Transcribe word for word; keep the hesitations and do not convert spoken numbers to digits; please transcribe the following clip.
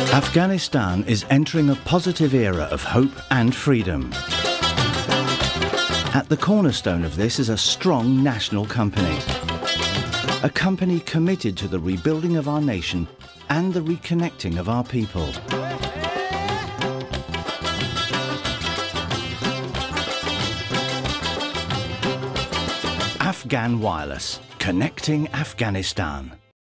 Afghanistan is entering a positive era of hope and freedom. At the cornerstone of this is a strong national company. A company committed to the rebuilding of our nation and the reconnecting of our people. Afghan Wireless, connecting Afghanistan.